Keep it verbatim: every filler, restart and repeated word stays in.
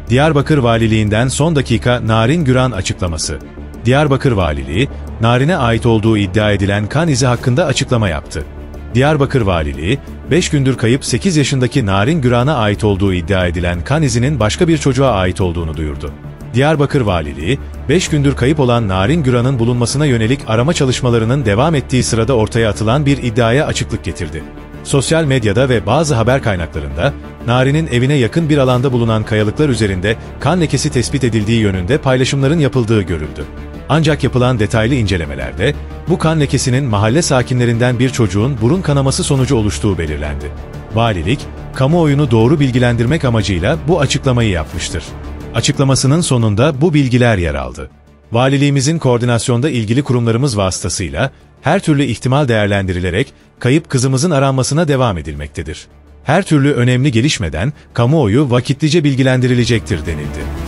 Diyarbakır Valiliğinden son dakika Narin Güran açıklaması. Diyarbakır Valiliği, Narin'e ait olduğu iddia edilen kan izi hakkında açıklama yaptı. Diyarbakır Valiliği, beş gündür kayıp sekiz yaşındaki Narin Güran'a ait olduğu iddia edilen kan izinin başka bir çocuğa ait olduğunu duyurdu. Diyarbakır Valiliği, beş gündür kayıp olan Narin Güran'ın bulunmasına yönelik arama çalışmalarının devam ettiği sırada ortaya atılan bir iddiaya açıklık getirdi. Sosyal medyada ve bazı haber kaynaklarında, Narin'in evine yakın bir alanda bulunan kayalıklar üzerinde kan lekesi tespit edildiği yönünde paylaşımların yapıldığı görüldü. Ancak yapılan detaylı incelemelerde, bu kan lekesinin mahalle sakinlerinden bir çocuğun burun kanaması sonucu oluştuğu belirlendi. Valilik, kamuoyunu doğru bilgilendirmek amacıyla bu açıklamayı yapmıştır. Açıklamasının sonunda bu bilgiler yer aldı. Valiliğimizin koordinasyonda ilgili kurumlarımız vasıtasıyla, her türlü ihtimal değerlendirilerek, kayıp kızımızın aranmasına devam edilmektedir. Her türlü önemli gelişmeden, kamuoyu vakitlice bilgilendirilecektir denildi.